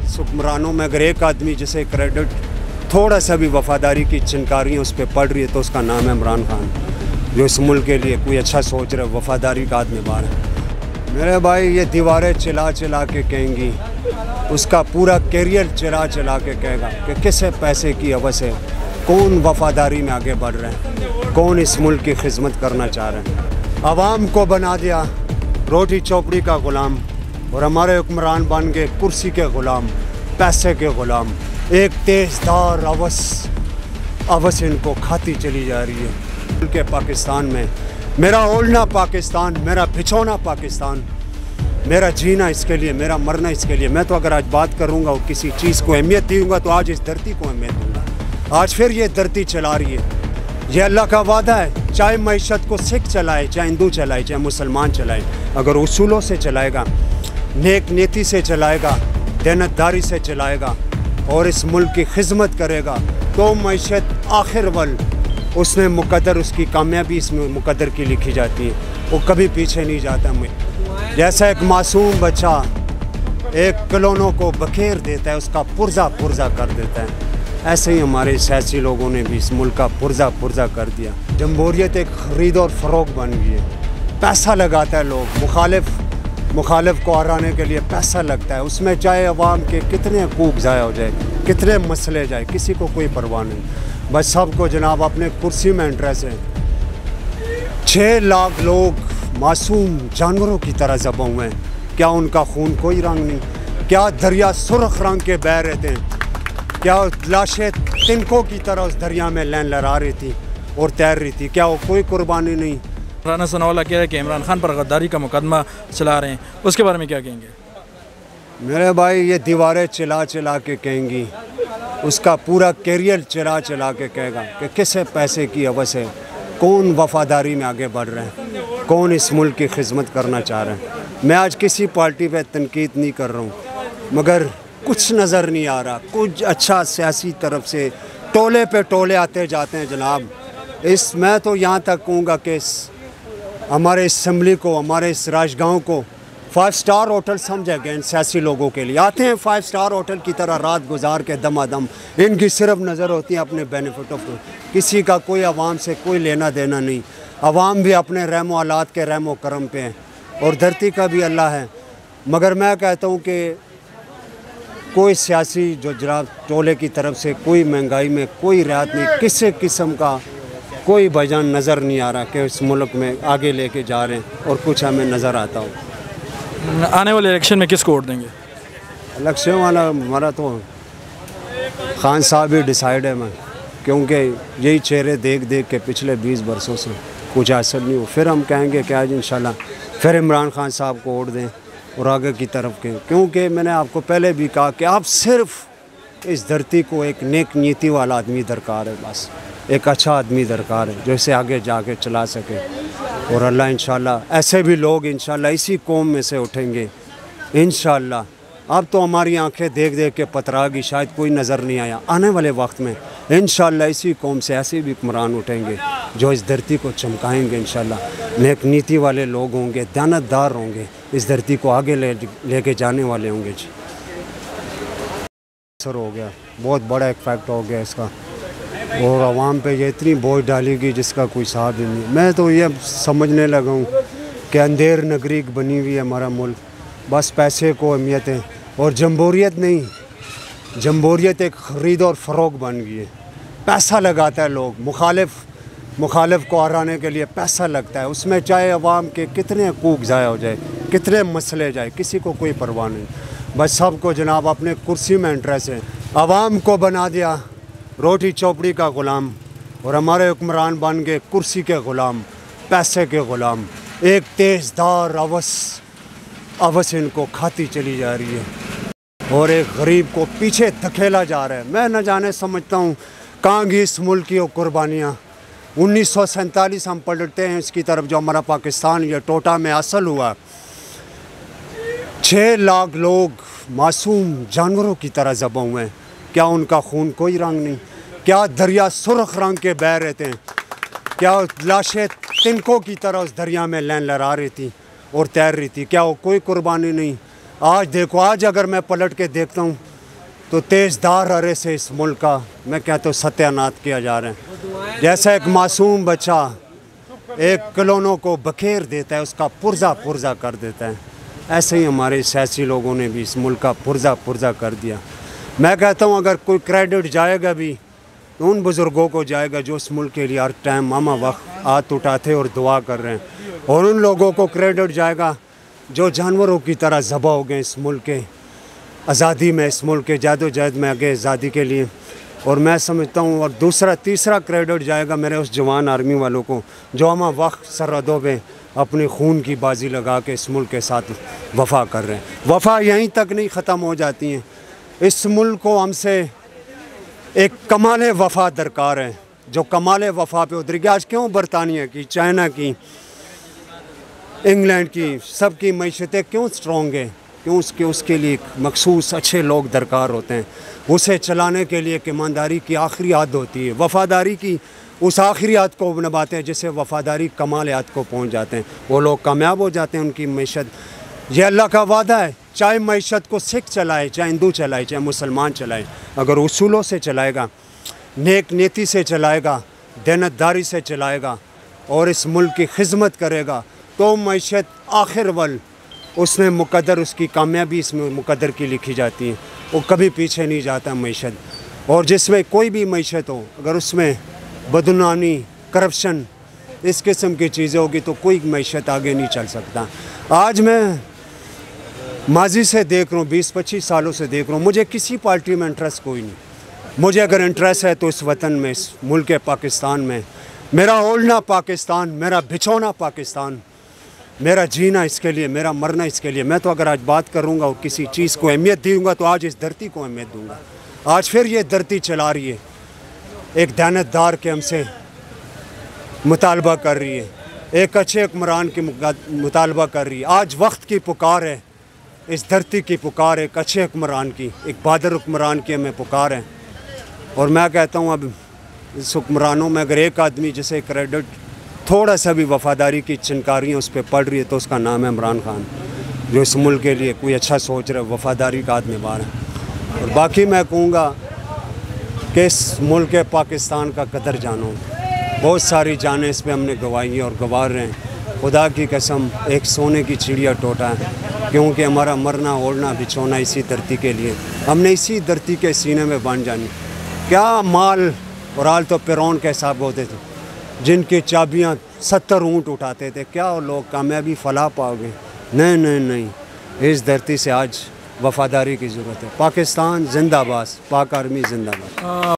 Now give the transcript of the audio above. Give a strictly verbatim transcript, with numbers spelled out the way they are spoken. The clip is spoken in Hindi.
हुक्मरानों में अगर एक आदमी जिसे क्रेडिट थोड़ा सा भी वफादारी की चिनकारियाँ उस पर पड़ रही है तो उसका नाम है इमरान खान, जो इस मुल्क के लिए कोई अच्छा सोच रहे, वफादारी का आदमी बार है। मेरे भाई ये दीवारें चिल्ला चिल्ला के कहेंगी, उसका पूरा कैरियर चिल्ला चिल्ला के कहेगा कि किसे पैसे की हवस है, कौन वफादारी में आगे बढ़ रहे हैं, कौन इस मुल्क की खिदमत करना चाह रहे हैं। आवाम को बना दिया रोटी चौपड़ी का ग़ुलाम और हमारे हुक्मरान बन गए कुर्सी के ग़ुलाम, पैसे के ग़ुलाम। एक तेज़दार अवस अवस इनको खाती चली जा रही है। के पाकिस्तान में मेरा ओढ़ना पाकिस्तान, मेरा बिछोना पाकिस्तान, मेरा जीना इसके लिए, मेरा मरना इसके लिए। मैं तो अगर आज बात करूँगा और किसी चीज़ को अहमियत दूँगा तो आज इस धरती को अहमियत दूँगा। आज फिर ये धरती चला रही है, ये अल्लाह का वादा है। चाहे मईशत को सिख चलाए, चाहे हिंदू चलाए, चाहे मुसलमान चलाए, अगर उसूलों से चलाएगा, नेक नीति से चलाएगा, देनतदारी से चलाएगा और इस मुल्क की खिदमत करेगा तो मईशत आखिर वल उसने मुकद्दर, उसकी कामयाबी इसमें मुकद्दर की लिखी जाती है। वो कभी पीछे नहीं जाता। मैं जैसा एक मासूम बच्चा एक खिलौनों को बखेर देता है, उसका पुर्जा पुर्जा कर देता है, ऐसे ही हमारे सियासी लोगों ने भी इस मुल्क का पुर्जा पुर्जा कर दिया। जमहूरियत एक ख़रीद और फ़रोग बन गई है। पैसा लगाता है लोग, मुखालिफ मुखालिफ को हराने के लिए पैसा लगता है। उसमें चाहे अवाम के कितने हकूक़ ज़ाया हो जाए, कितने मसले जाए, किसी को कोई परवाह नहीं। बस सबको जनाब अपने कुर्सी में इंटरेस्ट है। छः लाख लोग मासूम जानवरों की तरह ज़बा हुए हैं। क्या उनका खून कोई रंग नहीं? क्या दरिया सुर्ख रंग के बह रहे थे? क्या लाशें तिनकों की तरह उस दरिया में लैन लहरा रही थी और तैर रही थी? क्या वो कोई कुर्बानी नहीं? राना सनाउल्लाह कह रहे हैं कि इमरान खान पर गद्दारी का मुकदमा चला रहे हैं, उसके बारे में क्या कहेंगे? मेरे भाई ये दीवारें चिल्ला चिल्ला के कहेंगी, उसका पूरा कैरियर चिल्ला चिल्ला के कहेगा कि किसे पैसे की हवस है, कौन वफादारी में आगे बढ़ रहे हैं, कौन इस मुल्क की खिदमत करना चाह रहे हैं। मैं आज किसी पार्टी पे तनकीद नहीं कर रहा हूँ, मगर कुछ नज़र नहीं आ रहा। कुछ अच्छा सियासी तरफ से टोले पे टोले आते जाते हैं जनाब। इस मैं तो यहाँ तक कहूँगा कि इस हमारे असम्बली को, हमारे इस राजगांव को फाइव स्टार होटल समझा गया। इन सियासी लोगों के लिए आते हैं फाइव स्टार होटल की तरह रात गुजार के दमादम। इनकी सिर्फ नज़र होती है अपने बेनिफिट ऑफ, किसी का कोई आवाम से कोई लेना देना नहीं। आवाम भी अपने रहमो हालात के रहमो करम पे हैं और धरती का भी अल्लाह है। मगर मैं कहता हूँ कि कोई सियासी जो जनाब टोले की तरफ से कोई महंगाई में कोई रियायत नहीं, किसी किस्म का कोई भजन नज़र नहीं आ रहा कि इस मुल्क में आगे लेके जा रहे हैं और कुछ हमें नज़र आता हो। आने वाले इलेक्शन में किसको वोट देंगे? इलेक्शन वाला हमारा तो खान साहब ही डिसाइड है। मैं क्योंकि यही चेहरे देख देख के पिछले बीस बरसों से कुछ हासिल नहीं हो, फिर हम कहेंगे कि आज इंशाल्लाह फिर इमरान खान साहब को वोट दें और आगे की तरफ के। क्योंकि मैंने आपको पहले भी कहा कि आप सिर्फ इस धरती को एक नेक नीति वाला आदमी दरकार है, बस एक अच्छा आदमी दरकार है जो इसे आगे जाके चला सके। और अल्लाह इंशाल्लाह ऐसे भी लोग इंशाल्लाह इसी कौम में से उठेंगे इंशाल्लाह। अब तो हमारी आंखें देख देख के पतरा गई, शायद कोई नज़र नहीं आया। आने वाले वक्त में इंशाल्लाह इसी कौम से ऐसे भी हुक्मरान उठेंगे जो इस धरती को चमकाएंगे इंशाल्लाह। नेक नीति वाले लोग होंगे, दयानतदार होंगे, इस धरती को आगे ले लेके जाने वाले होंगे। जी असर हो गया, बहुत बड़ा इफेक्ट हो गया इसका और आवाम पे ये इतनी बोझ डालेगी जिसका कोई साथ ही नहीं। मैं तो ये समझने लगा हूँ कि अंधेर नगरी बनी हुई है हमारा मुल्क, बस पैसे को अहमियत है और जमहूरियत नहीं, जमहूरियत एक ख़रीद और फ़रोग बन गई है। पैसा लगाता है लोग, मुखालिफ मुखालिफ को हराने के लिए पैसा लगता है। उसमें चाहे अवाम के कितने हकूक़ ज़ाया हो जाए, कितने मसले जाए, किसी को कोई परवाह नहीं। बस सबको जनाब अपने कुर्सी में इंटरेस्ट है। आवाम को बना दिया रोटी चौपड़ी का ग़ुलाम और हमारे हुक्मरान बन गए कुर्सी के ग़ुलाम, पैसे के ग़ुलाम। एक तेज़दार अवस अवस इनको खाती चली जा रही है और एक गरीब को पीछे धकेला जा रहा है। मैं न जाने समझता हूँ कहाँ गई इस मुल्क की कुर्बानियाँ। उन्नीस सौ सैंतालीस हम पलटते हैं इसकी तरफ, जो हमारा पाकिस्तान ये टोटा में हासिल हुआ। छः लाख लोग मासूम जानवरों की तरह ज़बा हुए हैं। क्या उनका खून कोई रंग नहीं? क्या दरिया सुर्ख रंग के बह रहे थे? क्या लाशें तिनकों की तरह उस दरिया में लैन लहरा रही थी और तैर रही थी? क्या वो कोई कुर्बानी नहीं? आज देखो, आज अगर मैं पलट के देखता हूँ तो तेज़दार हरे से इस मुल्क का मैं कहता हूँ सत्यानाश किया जा रहा है। जैसा एक मासूम बच्चा एक खिलौनों को बखेर देता है, उसका पुर्जा पुर्जा कर देता है, ऐसे ही हमारे सियासी लोगों ने भी इस मुल्क का पुर्जा पुर्जा कर दिया। मैं कहता हूँ अगर कोई क्रेडिट जाएगा भी तो उन बुज़ुर्गों को जाएगा जो इस मुल्क के लिए हर टाइम मामा वक्त हाथ उठाते और दुआ कर रहे हैं, और उन लोगों को क्रेडिट जाएगा जो जानवरों की तरह ज़बा हो गए इस मुल्क के आज़ादी में, इस मुल्क के जद्दोजहद में आगे आज़ादी के लिए। और मैं समझता हूँ और दूसरा तीसरा क्रेडिट जाएगा मेरे उस जवान आर्मी वालों को जो हम वक्त सरहदों पे अपनी खून की बाजी लगा के इस मुल्क के साथ वफ़ा कर रहे हैं। वफ़ा यहीं तक नहीं ख़त्म हो जाती हैं, इस मुल्क को हमसे एक कमाल वफ़ा दरकार है, जो कमाल वफ़ा पे उतरेगी। आज क्यों बरतानिया की, चाइना की, इंग्लैंड की, सब की मैशतें क्यों स्ट्रॉन्ग है? क्यों? उसके उसके लिए मखसूस अच्छे लोग दरकार होते हैं। उसे चलाने के लिए ईमानदारी की आखिरी हद होती है, वफ़ादारी की उस आखिरी हद को निभाते हैं जिससे वफ़ादारी कमाल हद को पहुंच जाते हैं, वो लोग कामयाब हो जाते हैं। उनकी मैशत, यह अल्लाह का वादा है, चाहे मैशत को सिख चलाए, चाहे हिंदू चलाए, चाहे मुसलमान चलाए, अगर उसूलों से चलाएगा, नेक नीति से चलाएगा, देनतदारी से चलाएगा और इस मुल्क की खिदमत करेगा तो मैशत आखिर वल उसने मुकद्दर, उसकी कामयाबी इसमें मुकद्दर की लिखी जाती है, वो कभी पीछे नहीं जाता मैशत। और जिसमें कोई भी मैशत हो, अगर उसमें बदनामी, करप्शन, इस किस्म की चीज़ें होगी तो कोई मैशत आगे नहीं चल सकता। आज मैं माजी से देख रहा हूँ, बीस पच्चीस सालों से देख रहा हूँ, मुझे किसी पार्टी में इंटरेस्ट कोई नहीं। मुझे अगर इंटरेस्ट है तो इस वतन में, इस मुल्क पाकिस्तान में, मेरा ओढ़ना पाकिस्तान, मेरा बिछोना पाकिस्तान, मेरा जीना इसके लिए, मेरा मरना इसके लिए। मैं तो अगर आज बात करूँगा और किसी चीज़ को अहमियत दूँगा तो आज इस धरती को अहमियत दूँगा। आज फिर ये धरती चला रही है, एक दयानतदार के हमसे मुतालबा कर रही है, एक अच्छे हुक्मरान की मुतालबा कर रही है। आज वक्त की पुकार है, इस धरती की पुकार है, एक अच्छे हुक्मरान की, एक बहादुर हुक्मरान की हमें पुकार है। और मैं कहता हूँ अब इस हुक्मरानों में अगर एक आदमी जिसे क्रेडिट थोड़ा सा भी वफ़ादारी की चिनकारियाँ उस पर पड़ रही है तो उसका नाम है इमरान खान, जो इस मुल्क के लिए कोई अच्छा सोच रहा है, वफ़ादारी का हाथ निभा रहा है। और बाकी मैं कहूँगा कि इस मुल्क पाकिस्तान का कदर जानो, बहुत सारी जानें इस पर हमने गंवाई हैं और गंवा रहे हैं। खुदा की कसम एक सोने की चिड़िया टोटा है, क्योंकि हमारा मरना ओढ़ना बिछोना इसी धरती के लिए, हमने इसी धरती के सीने में बांध जानी। क्या माल और आल तो फिरौन के हिसाब होते थे जिनकी चाबियां सत्तर ऊँट उठाते थे, क्या वो लोग कामयाबी फलाह पाओगे? नहीं नहीं नहीं, इस धरती से आज वफ़ादारी की ज़रूरत है। पाकिस्तान जिंदाबाद, पाक आर्मी जिंदाबाद।